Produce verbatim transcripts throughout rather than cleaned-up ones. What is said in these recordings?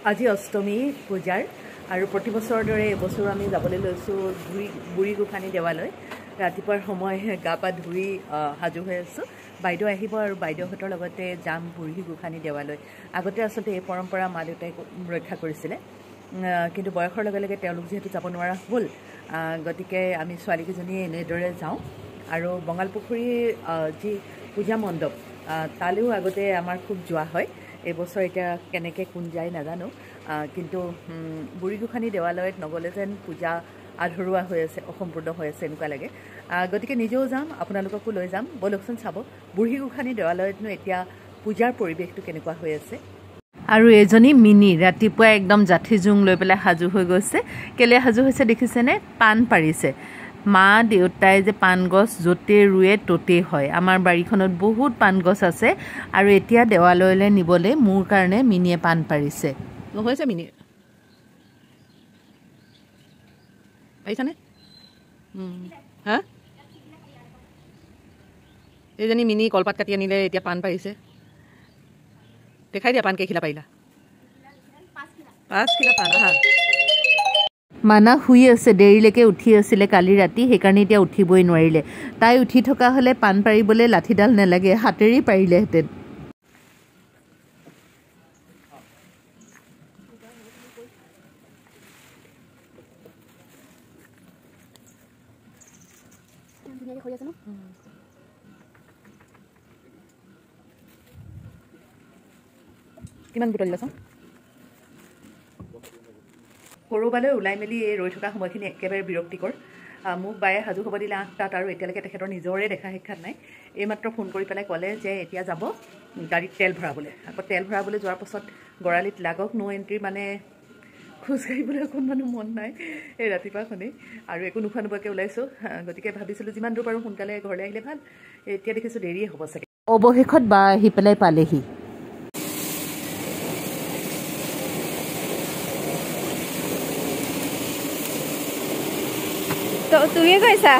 আজি অষ্টমী পূজাৰ আৰু প্ৰতি বছৰৰ দৰে এবছৰ আমি যাবলৈ লৈছোঁ বুঢ়ী বুঢ়ী গোসানী দেৱালয়। ৰাতিপুৱাৰ সময় গা পা ধুই সাজু হৈ আছোঁ। বাইদেউ আহিব আৰু বাইদেউহঁতৰ লগতে যাম বুঢ়ী গোসানী দেৱালয়। আগতে আচলতে এই পৰম্পৰা মা দেউতাই ৰক্ষা কৰিছিলে, কিন্তু বয়সৰ লগে লগে তেওঁলোক যিহেতু যাব নোৱাৰা হ'ল, গতিকে আমি ছোৱালীকেইজনীয়ে এনেদৰে যাওঁ। আৰু বঙালপুখুৰীৰ যি পূজা মণ্ডপ তালৈও আগতে আমাৰ খুব যোৱা হয়। এইবছৰ এতিয়া কেনেকৈ কোন যায় নাজানো, কিন্তু বুঢ়ী গোসানী দেৱালয়ত নগ'লে যেন পূজা আধৰুৱা হৈ আছে, অসম্পূৰ্ণ হৈ আছে এনেকুৱা লাগে। গতিকে নিজেও যাম, আপোনালোককো লৈ যাম। ব'লকচোন চাব বুঢ়ী গোসানী দেৱালয়তনো এতিয়া পূজাৰ পৰিৱেশটো কেনেকুৱা হৈ আছে। আৰু এজনী মিনি ৰাতিপুৱা একদম জাঠি জোং লৈ পেলাই সাজু হৈ গৈছে। কেলে সাজু হৈছে দেখিছেনে? পাণ পাৰিছে। মা দেউতাই যে পাণ গছ য'তে ৰুৱে ত'তেই হয়। আমাৰ বাৰীখনত বহুত পাণ গছ আছে আৰু এতিয়া দেৱালয়লৈ নিবলৈ মোৰ কাৰণে মিনিয়ে পাণ পাৰিছে। হৈছে মিনি পাৰিছানে? হা, এইজনী মিনি কলপাত কাটি আনিলে, এতিয়া পাণ পাৰিছে। দেখাই দিয়া পাণ কেইখিলা পাৰিলা? পাঁচ খিলা পাণ। হা, মানা শুই আছে, দেৰিলৈকে উঠি আছিলে কালি ৰাতি, সেইকাৰণে এতিয়া উঠিবই নোৱাৰিলে। তাই উঠি থকা হ'লে পাণ পাৰিবলৈ লাঠিডাল নালাগে, হাতেৰেই পাৰিলেহেঁতেন। কিমান বুটলি আছ? ক'ৰবালৈ ওলাই মেলি এই ৰৈ থকা সময়খিনি একেবাৰে বিৰক্তিকৰ। মোক বায়ে সাজু হ'ব দিলে আঠটাত, আৰু এতিয়ালৈকে তেখেতৰ নিজৰে দেখা সাক্ষাৎ নাই। এইমাত্ৰ ফোন কৰি পেলাই ক'লে যে এতিয়া যাব গাড়ীত তেল ভৰাবলৈ। আকৌ তেল ভৰাবলৈ যোৱাৰ পাছত গড়ালিত লাগক ন' এণ্ট্ৰি, মানে খোজকাঢ়িবলৈ অকণমানো মন নাই এই ৰাতিপুৱাখনেই, আৰু একো নোখোৱা নোপোৱাকৈ ওলাইছোঁ। গতিকে ভাবিছিলোঁ যিমান দূৰ পাৰোঁ সোনকালে ঘৰলৈ আহিলে ভাল। এতিয়া দেখিছোঁ দেৰিয়ে হ'ব চাগে। অৱশেষত বা আহি পেলাই পালেহি। তুমি কৈছা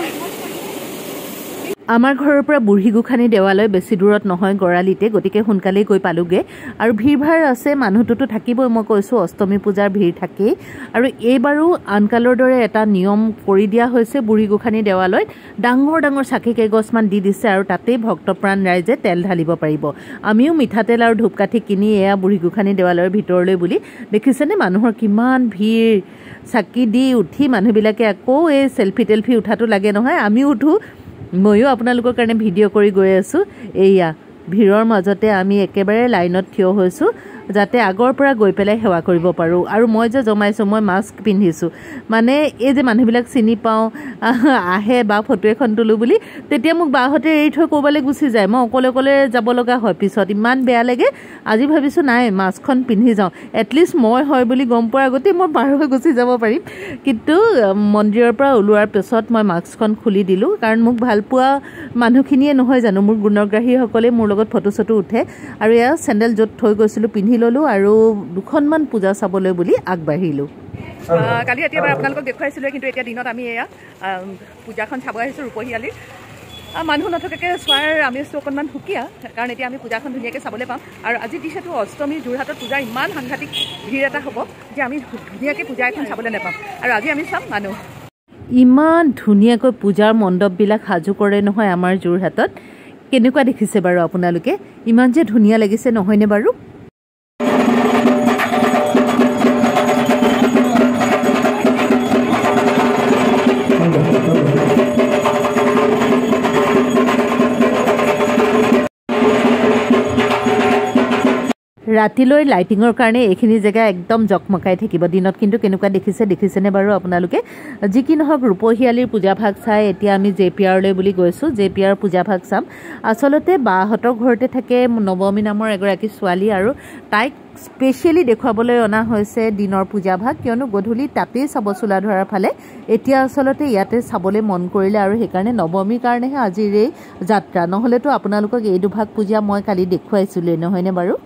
আমাৰ ঘৰৰ পৰা বুঢ়ী গোসানী দেৱালয় বেছি দূৰত নহয়, গড়ালিতে। গতিকে সোনকালেই গৈ পালোগৈ। আৰু ভিৰ ভাৰ আছে, মানুহটোতো থাকিবই। মই কৈছোঁ অষ্টমী পূজাৰ ভিৰ থাকেই। আৰু এইবাৰো আনকালৰ দৰে এটা নিয়ম কৰি দিয়া হৈছে বুঢ়ী গোসানী দেৱালয়ত। ডাঙৰ ডাঙৰ চাকি কেইগছমান দি দিছে, আৰু তাতেই ভক্তপ্ৰাণ ৰাইজে তেল ঢালিব পাৰিব। আমিও মিঠাতেল আৰু ধূপকাঠি কিনি এয়া বুঢ়ী গোসানী দেৱালয়ৰ ভিতৰলৈ বুলি। দেখিছেনে মানুহৰ কিমান ভিৰ? চাকি দি উঠি মানুহবিলাকে আকৌ এই চেলফি টেলফি উঠাটো লাগে নহয়, আমিও উঠোঁ। ময়ো আপোনালোকৰ কাৰণে ভিডিঅ' কৰি গৈ আছোঁ। এইয়া ভিৰৰ মাজতে আমি একেবাৰে লাইনত থিয় হৈছোঁ, যাতে আগৰ পৰা গৈ পেলাই সেৱা কৰিব পাৰোঁ। আৰু মই যে জমাইছোঁ, মই মাস্ক পিন্ধিছোঁ, মানে এই যে মানুহবিলাক চিনি পাওঁ আহে বা ফটো এখন তোলোঁ বুলি, তেতিয়া মোক বাহঁতে এৰি থৈ ক'ৰবালৈ গুচি যায়। মই অকলে অকলে যাব লগা হয়, পিছত ইমান বেয়া লাগে। আজি ভাবিছোঁ নাই, মাস্কখন পিন্ধি যাওঁ, এটলিষ্ট মই হয় বুলি গম পোৱাৰ আগতেই মই পাৰ হৈ গুচি যাব পাৰিম। কিন্তু মন্দিৰৰ পৰা ওলোৱাৰ পিছত মই মাস্কখন খুলি দিলোঁ, কাৰণ মোক ভাল পোৱা মানুহখিনিয়ে নহয় জানো, মোৰ গুণগ্ৰাহীসকলে মোৰ লগত ফটো চটো উঠে। আৰু এয়া চেণ্ডেল য'ত থৈ গৈছিলোঁ পিন্ধি ল'লোঁ, আৰু দুখনমান পূজা চাবলৈ বুলি আগবাঢ়িলোঁ। কালি ৰাতি এবাৰ আপোনালোকক দেখুৱাইছিলোঁ, কিন্তু এতিয়া দিনত আমি এয়া পূজাখন চাব আহিছোঁ ৰূপহীয়ালিৰ। মানুহ নথকাকৈ চোৱাৰ আমেজটো অকণমান সুকীয়া, কাৰণ এতিয়া আমি পূজাখন ধুনীয়াকৈ চাবলৈ পাম। আৰু আজি যিহেতু অষ্টমী, যোৰহাটত পূজাৰ ইমান সাংঘাতিক ভিৰ এটা হ'ব যে আমি ধুনীয়াকৈ পূজা এখন চাবলৈ নাপাম। আৰু আজি আমি চাম মানুহ। ইমান ধুনীয়াকৈ পূজাৰ মণ্ডপবিলাক সাজু কৰে নহয় আমাৰ যোৰহাটত। কেনেকুৱা দেখিছে বাৰু আপোনালোকে? ইমান যে ধুনীয়া লাগিছে নহয়নে বাৰু? ৰাতিলৈ লাইটিঙৰ কাৰণে এইখিনি জেগা একদম জকমকাই থাকিব। দিনত কিন্তু কেনেকুৱা দেখিছে দেখিছেনে বাৰু আপোনালোকে? যি কি নহওক, ৰূপহীয়ালিৰ পূজাভাগ চাই এতিয়া আমি জে পি আৰলৈ বুলি গৈছোঁ। জে পি আৰৰ পূজাভাগ চাম। আচলতে বাহঁতৰ ঘৰতে থাকে নৱমী নামৰ এগৰাকী ছোৱালী, আৰু তাইক স্পেচিয়েলি দেখুৱাবলৈ অনা হৈছে দিনৰ পূজাভাগ, কিয়নো গধূলি তাতেই চাব চোলা ধৰাৰ ফালে। এতিয়া আচলতে ইয়াতে চাবলৈ মন কৰিলে, আৰু সেইকাৰণে নৱমীৰ কাৰণেহে আজিৰ এই যাত্ৰা। নহ'লেতো আপোনালোকক এই দুভাগ পূজা মই কালি দেখুৱাইছিলোঁৱেই, নহয়নে বাৰু?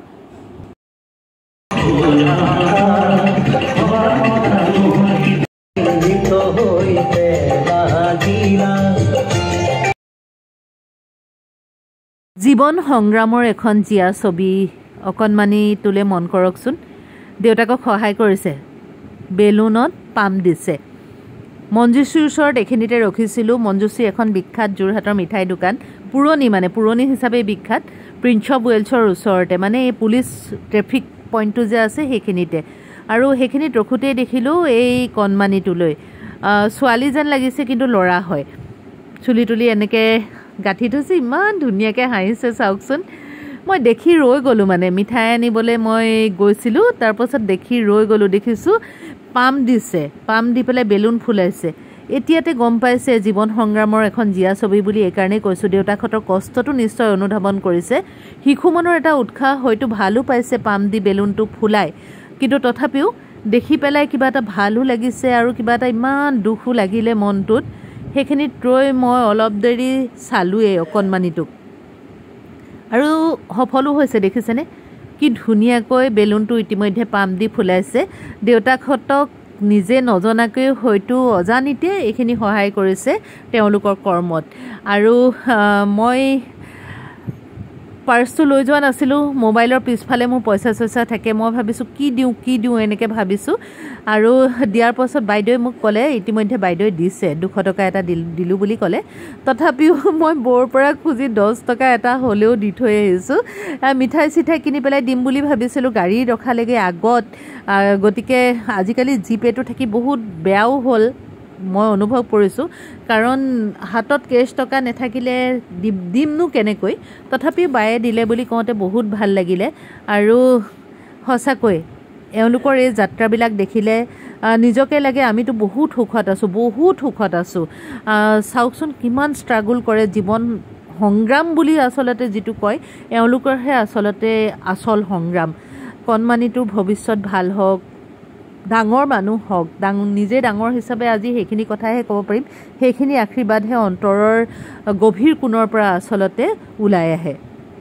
জীৱন সংগ্ৰামৰ এখন জীয়া ছবি অকণমানি তোলে মন কৰকচোন। দেউতাকক সহায় কৰিছে বেলুনত পাম দিছে মঞ্জুশ্ৰীৰ ওচৰত এইখিনিতে ৰখিছিলোঁ মঞ্জুশ্ৰী এখন বিখ্যাত যোৰহাটৰ মিঠাই দোকান পুৰণি মানে পুৰণি হিচাপে বিখ্যাত প্ৰিন্স অফ ৱেলছৰ ওচৰতে মানে এই পুলিচ ট্ৰেফিক পইণ্টটো যে আছে সেইখিনিতে আৰু সেইখিনিত ৰখোতেই দেখিলোঁ এই কণমানিটোলৈ ছোৱালী যেন লাগিছে কিন্তু ল'ৰা হয় চুলি তুলি এনেকৈ গাঁঠি থৈছে ইমান ধুনীয়াকৈ হাঁহিছে চাওকচোন মই দেখি ৰৈ গ'লোঁ মানে মিঠাই আনিবলৈ মই গৈছিলোঁ তাৰপাছত দেখি ৰৈ গ'লোঁ দেখিছোঁ পাম দিছে পাম দি পেলাই বেলুন ফুলাইছে এতিয়াতে গম পাইছে জীৱন সংগ্ৰামৰ এখন জীয়া ছবি বুলি এইকাৰণেই কৈছোঁ দেউতাকহঁতৰ কষ্টটো নিশ্চয় অনুধাৱন কৰিছে শিশু মনৰ এটা উৎসাহ হয়তো ভালো পাইছে পাম দি বেলুনটো ফুলাই কিন্তু তথাপিও দেখি পেলাই কিবা এটা ভালো লাগিছে আৰু কিবা এটা ইমান দুখো লাগিলে মনটোত সেইখিনিত ৰৈ মই অলপ দেৰি চালোঁৱেই অকণমানিটোক আৰু সফলো হৈছে দেখিছেনে কি ধুনীয়াকৈ বেলুনটো ইতিমধ্যে পাম দি ফুলাইছে দেউতাকহঁতক নিজে নজনাকৈ হয়তো অজানিতে এইখিনি সহায় কৰিছে তেওঁলোকৰ কৰ্মত আৰু মই পাৰ্চটো লৈ যোৱা নাছিলোঁ মোবাইলৰ পিছফালে মোৰ পইচা চইচা থাকে মই ভাবিছোঁ কি দিওঁ কি দিওঁ এনেকৈ ভাবিছোঁ আৰু দিয়াৰ পাছত বাইদেৱে মোক ক'লে ইতিমধ্যে বাইদেৱে দিছে দুশ টকা এটা দিলোঁ বুলি ক'লে তথাপিও মই বৌৰ পৰা খুজি দহ টকা এটা হ'লেও দি থৈ আহিছোঁ মিঠাই চিঠাই কিনি পেলাই দিম বুলি ভাবিছিলোঁ গাড়ী ৰখালেগৈ আগত গতিকে আজিকালি জিপে'টো থাকি বহুত বেয়াও হ'ল মই অনুভৱ কৰিছোঁ কাৰণ হাতত কেছ টকা নাথাকিলে দিমনো কেনেকৈ তথাপিও বায়ে দিলে বুলি কওঁতে বহুত ভাল লাগিলে আৰু সঁচাকৈ এওঁলোকৰ এই যাত্ৰাবিলাক দেখিলে নিজকে লাগে আমিতো বহুত সুখত আছোঁ বহুত সুখত আছোঁ চাওকচোন কিমান ষ্ট্ৰাগল কৰে জীৱন সংগ্ৰাম বুলি আচলতে যিটো কয় এওঁলোকৰহে আচলতে আচল সংগ্ৰাম কণমানিটোৰ ভৱিষ্যত ভাল হওক ডাঙৰ মানুহ হওক ডাঙৰ নিজে ডাঙৰ হিচাপে আজি সেইখিনি কথাহে ক'ব পাৰিম সেইখিনি আশীৰ্বাদহে অন্তৰৰ গভীৰ কোণৰ পৰা আচলতে ওলাই আহে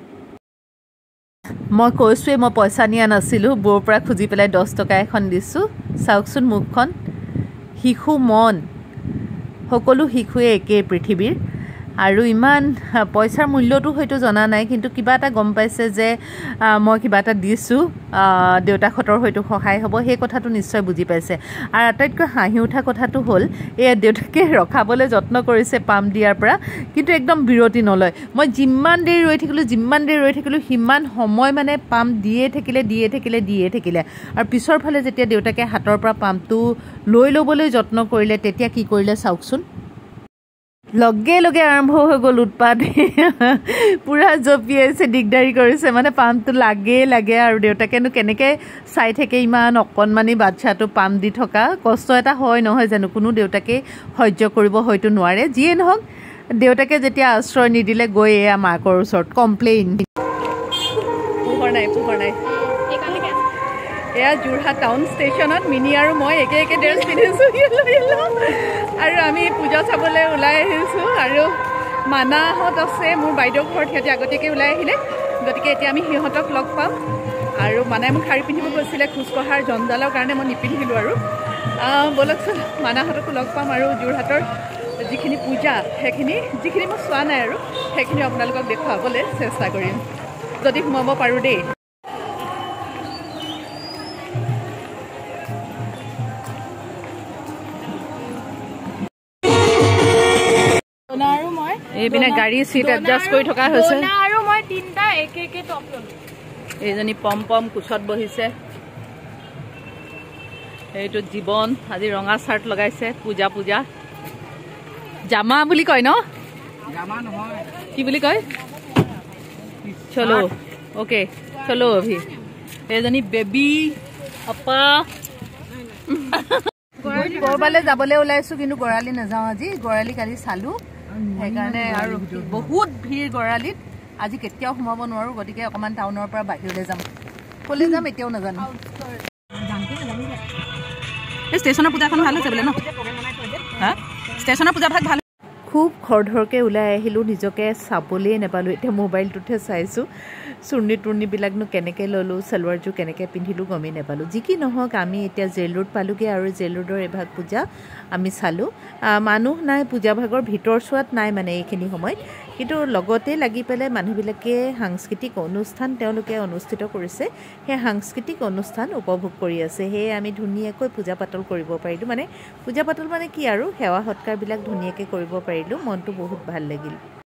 মই কৈছোঁৱে মই পইচা নিয়া নাছিলোঁ বৌৰ পৰা খুজি পেলাই দহ টকা এখন দিছোঁ চাওকচোন মুখখন শিশু মন সকলো শিশুৱে একেই পৃথিৱীৰ আৰু ইমান পইচাৰ মূল্যটো হয়তো জনা নাই কিন্তু কিবা এটা গম পাইছে যে মই কিবা এটা দিছোঁ দেউতাকহঁতৰ হয়তো সহায় হ'ব সেই কথাটো নিশ্চয় বুজি পাইছে আৰু আটাইতকৈ হাঁহি উঠা কথাটো হ'ল এয়া দেউতাকে ৰখাবলৈ যত্ন কৰিছে পাম দিয়াৰ পৰা কিন্তু একদম বিৰতি নলয় মই যিমান দেৰি ৰৈ থাকিলোঁ যিমান দেৰি ৰৈ থাকিলোঁ সিমান সময় মানে পাম দিয়ে থাকিলে দিয়ে থাকিলে দিয়ে থাকিলে আৰু পিছৰ ফালে যেতিয়া দেউতাকে হাতৰ পৰা পামটো লৈ ল'বলৈ যত্ন কৰিলে তেতিয়া কি কৰিলে চাওকচোন লগে লগে আৰম্ভ হৈ গ'ল উৎপাত পূৰা জঁপিয়াইছে দিগদাৰী কৰিছে মানে পামটো লাগে লাগে আৰু দেউতাকেনো কেনেকৈ চাই থাকে ইমান অকণমানি বাচ্ছাটো পাম দি থকা কষ্ট এটা হয় নহয় জানো কোনো দেউতাকেই সহ্য কৰিব হয়তো নোৱাৰে যিয়ে নহওক দেউতাকে যেতিয়া আশ্ৰয় নিদিলে গৈ এয়া মাকৰ ওচৰত কমপ্লেইন পোহৰ নাই পোহৰ নাই এয়া যোৰহাট টাউন ষ্টেচনত মিনি আৰু মই একে একে ড্ৰেছ পিন্ধিছোঁ আৰু আমি পূজা চাবলৈ ওলাই আহিছোঁ আৰু মানাহঁত আছে মোৰ বাইদেউৰ ঘৰত সিহঁতে আগতীয়াকৈ ওলাই আহিলে গতিকে এতিয়া আমি সিহঁতক লগ পাম আৰু মানাই মোক শাৰী পিন্ধিব কৈছিলে খোজকঢ়াৰ জঞ্জালৰ কাৰণে মই নিপিন্ধিলোঁ আৰু ব'লকচোন মানাহঁতকো লগ পাম আৰু যোৰহাটৰ যিখিনি পূজা সেইখিনি যিখিনি মই চোৱা নাই আৰু সেইখিনি আপোনালোকক দেখুৱাবলৈ চেষ্টা কৰিম যদি সোমাব পাৰোঁ দেই এইপিনে গাড়ী চিট এডজাষ্ট কৰি থকা হৈছে আৰু মই তিনিটা একে একে টপ ল'লোঁ এইজনী পম পম কোচত বহিছে এইটো জীৱন আজি ৰঙা চাৰ্ট লগাইছে পূজা পূজা জামা বুলি কয় ন জামা নহয় কি বুলি কয় চলো অ'কে চলো অভি এইজনী বেবী আপা ক'ৰবালৈ যাবলৈ ওলাইছোঁ কিন্তু গড়ালি নাযাওঁ আজি গড়ালি কালি চালোঁ সেইকাৰণে আৰু বহুত ভিৰ গড়ালিত আজি কেতিয়াও সোমাব নোৱাৰোঁ গতিকে অকণমান টাউনৰ পৰা বাহিৰলৈ যাম ক'লৈ যাম এতিয়াও নাজানো এই ষ্টেচনৰ পূজাখন ভাল হৈছে বোলে ন হা ষ্টেচনৰ পূজাভাগ ভাল খুব খৰধৰকৈ ওলাই আহিলোঁ নিজকে চাবলৈয়ে নাপালোঁ এতিয়া মোবাইলটোতহে চাইছোঁ চুৰ্ণি তুৰ্ণিবিলাকনো কেনেকৈ ল'লোঁ চালৱাৰযোৰ কেনেকৈ পিন্ধিলোঁ গমেই নাপালোঁ যি কি নহওক আমি এতিয়া জেল ৰোড পালোঁগৈ আৰু জেল ৰোডৰ এভাগ পূজা আমি চালোঁ মানুহ নাই পূজাভাগৰ ভিতৰ চোৱাত নাই মানে এইখিনি সময়ত কিন্তু লগতে লাগি পেলাই মানুহবিলাকে সাংস্কৃতিক অনুষ্ঠান তেওঁলোকে অনুষ্ঠিত কৰিছে সেই সাংস্কৃতিক অনুষ্ঠান উপভোগ কৰি আছে সেয়ে আমি ধুনীয়াকৈ পূজা পাতল কৰিব পাৰিলোঁ মানে পূজা পাতল মানে কি আৰু সেৱা সৎকাৰবিলাক ধুনীয়াকৈ কৰিব পাৰিলোঁ মনটো বহুত ভাল লাগিল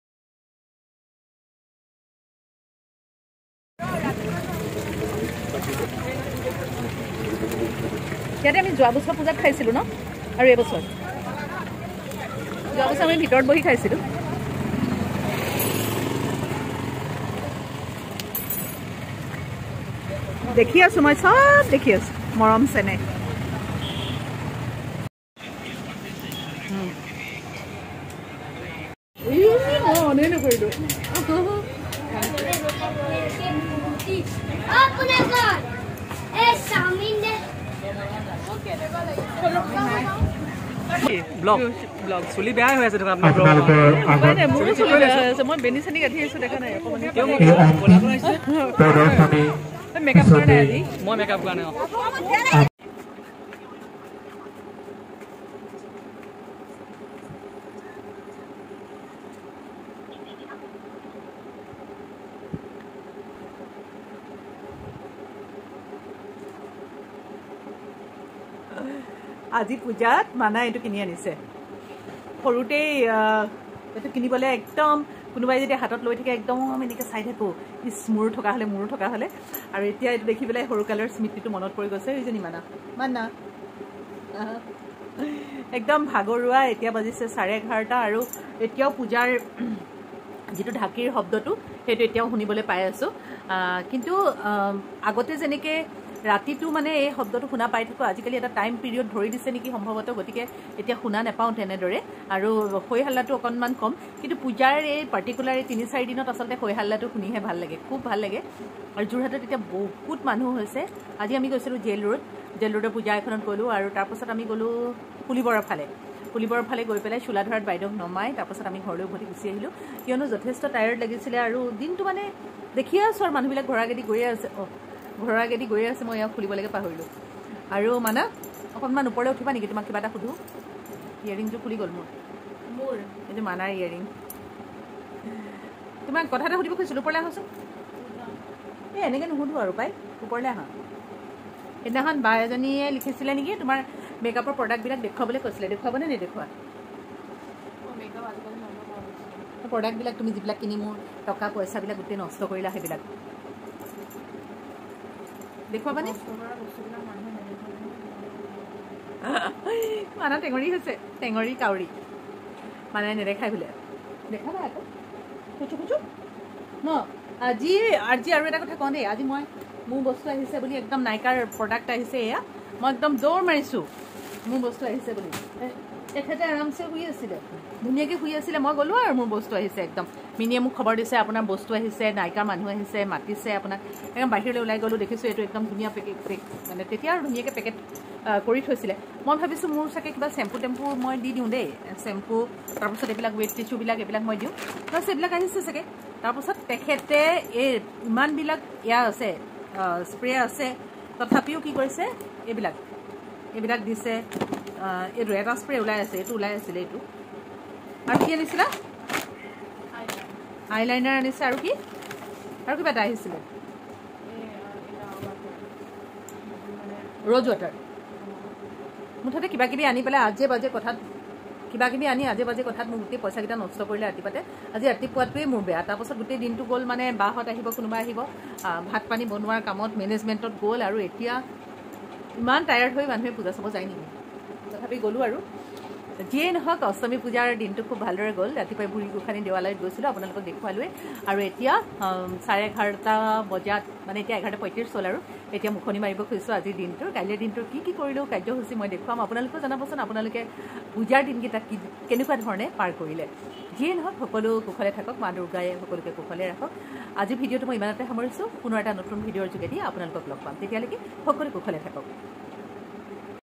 ইয়াতে আমি যোৱা বছৰ পূজাত খাইছিলোঁ ন আৰু এইবছৰ যোৱা বছৰ আমি ভিতৰত বহি খাইছিলোঁ দেখি আছোঁ মই চব দেখি আছোঁ মৰম চেনেহ মনে নকৰিলোঁ ব্লগ ব্লগ চুলি বেয়া হৈ আছে মই বেনি চেনি গাঁঠি আহিছোঁ দেখা নাই মেকআপ কৰা নাই আজি মই মেকআপ কৰা নাই আজি পূজাত মানা এইটো কিনি আনিছে সৰুতেই এইটো কিনিবলৈ একদম কোনোবাই যেতিয়া হাতত লৈ থাকে একদম এনেকৈ চাই থাকোঁ ইচ মূৰ থকা হ'লে মূৰ থকা হ'লে আৰু এতিয়া এইটো দেখি পেলাই সৰুকালৰ স্মৃতিটো মনত পৰি গৈছে এইজনী মানা মানা একদম ভাগৰুৱা এতিয়া বাজিছে চাৰে এঘাৰটা আৰু এতিয়াও পূজাৰ যিটো ঢাকিৰ শব্দটো সেইটো এতিয়াও শুনিবলৈ পাই আছোঁ কিন্তু আগতে যেনেকৈ ৰাতিটো মানে এই শব্দটো শুনা পাই থাকোঁ আজিকালি এটা টাইম পিৰিয়ড ধৰি দিছে নেকি সম্ভৱতঃ গতিকে এতিয়া শুনা নাপাওঁ তেনেদৰে আৰু হৈ হাল্লাটো অকণমান কম কিন্তু পূজাৰ এই পাৰ্টিকুলাৰ এই তিনি চাৰি দিনত আচলতে হৈ হাল্লাটো শুনিহে ভাল লাগে খুব ভাল লাগে আৰু যোৰহাটত এতিয়া বহুত মানুহ হৈছে আজি আমি গৈছিলোঁ জেল ৰোড জেল ৰোডৰ পূজা এখনত গ'লোঁ আৰু তাৰপাছত আমি গ'লোঁ পুলিবৰৰ ফালে পুলিবৰৰ ফালে গৈ পেলাই চোলাধৰাত বাইদেউক নমাই তাৰপাছত আমি ঘৰলৈ উভতি গুচি আহিলোঁ কিয়নো যথেষ্ট টায়াৰ্ড লাগিছিলে আৰু দিনটো মানে দেখিয়ে আছোঁ আৰু মানুহবিলাক ঘোঁৰাগেদি গৈয়ে আছে অঁ ঘোঁৰাগেদি গৈয়ে আছে মই ইয়াক খুলিবলৈকে পাহৰিলোঁ আৰু মানে অকণমান ওপৰলৈ উঠিবা নেকি তোমাক কিবা এটা সোধোঁ ইয়েৰিংটো খুলি গ'ল মোৰ মোৰ এইটো মানাৰ ইয়েৰিং তোমাক কথা এটা সুধিব খুজিছিলোঁ ওপৰলৈ আহাচোন এই এনেকৈ নুসুধোঁ আৰু পাই ওপৰলৈ আহা সেইদিনাখন বা এজনীয়ে লিখিছিলে নেকি তোমাৰ মেকআপৰ প্ৰডাক্টবিলাক দেখুৱাবলৈ কৈছিলে দেখুৱাবনে নেদেখুওৱা প্ৰডাক্টবিলাক তুমি যিবিলাক কিনি মোৰ টকা পইচাবিলাক গোটেই নষ্ট কৰিলা সেইবিলাক দেখুৱাবানে মানা টেঙৰি হৈছে টেঙৰি কাউৰী মানে নেদেখাই বোলে দেখাবা আকৌ খুচু খুচু ন আজি আজি আৰু এটা কথা কওঁ দেই আজি মই মোৰ বস্তু আহিছে বুলি একদম নাইকাৰ প্ৰডাক্ট আহিছে এয়া মই একদম দৌৰ মাৰিছোঁ মোৰ বস্তু আহিছে বুলি তেখেতে আৰামছে শুই আছিলে ধুনীয়াকৈ শুই আছিলে মই গ'লোঁ আৰু মোৰ বস্তু আহিছে একদম মিনিয়ে মোক খবৰ দিছে আপোনাৰ বস্তু আহিছে নাইকাৰ মানুহ আহিছে মাতিছে আপোনাক একদম বাহিৰলৈ ওলাই গ'লোঁ দেখিছোঁ এইটো একদম ধুনীয়া পেকেট পেক মানে তেতিয়া আৰু ধুনীয়াকৈ পেকেট কৰি থৈছিলে মই ভাবিছোঁ মোৰ চাগে কিবা চেম্পু টেম্পু মই দি দিওঁ দেই চেম্পু তাৰপাছত এইবিলাক ৱেট টিচুবিলাক এইবিলাক মই দিওঁ তাৰপাছত এইবিলাক আহিছে চাগে তাৰপাছত তেখেতে এই ইমানবিলাক এয়া আছে স্প্ৰে আছে তথাপিও কি কৰিছে এইবিলাক এইবিলাক দিছে এইটো এটা স্প্ৰে ওলাই আছে এইটো ওলাই আছিলে এইটো আৰু কি আনিছিলা আইলাইনাৰ আনিছে আৰু কি আৰু কিবা এটা আহিছিলে ৰ'জ ৱাটাৰ মুঠতে কিবা কিবি আনি পেলাই আজে বাজে কথাত কিবা কিবি আনি আজে বাজে কথাত মোৰ গোটেই পইচাকেইটা নষ্ট কৰিলে ৰাতিপুৱাতে আজি ৰাতিপুৱাটোৱেই মোৰ বেয়া তাৰপাছত গোটেই দিনটো গ'ল মানে বাহঁত আহিব কোনোবা আহিব ভাত পানী বনোৱাৰ কামত মেনেজমেণ্টত গ'ল আৰু এতিয়া ইমান টায়াৰ্ড হৈ মানুহে পূজা চাব যায় নেকি তথাপি গ'লোঁ আৰু যিয়ে নহওক অষ্টমী পূজাৰ দিনটো খুব ভালদৰে গ'ল ৰাতিপুৱাই বুঢ়ী গোঁসানী দেৱালয়ত গৈছিলোঁ আপোনালোকক দেখুৱালোৱে আৰু এতিয়া চাৰে এঘাৰটা বজাত মানে এতিয়া এঘাৰটা পঁয়ত্ৰিছ হ'ল আৰু এতিয়া মুখনি মাৰিব খুজিছোঁ আজিৰ দিনটোৰ কাইলৈৰ দিনটোৰ কি কি কৰিলোঁ কাৰ্যসূচী মই দেখুৱাম আপোনালোকেও জনাবচোন আপোনালোকে পূজাৰ দিনকেইটা কি কেনেকুৱা ধৰণে পাৰ কৰিলে যিয়ে নহওক সকলো কুশলে থাকক মা দুৰ্গাই সকলোকে কুশলে ৰাখক আজিৰ ভিডিঅ'টো মই ইমানতে সামৰিছোঁ পুনৰ এটা নতুন ভিডিঅ'ৰ যোগেদি আপোনালোকক লগ পাম তেতিয়ালৈকে সকলো কুশলে থাকক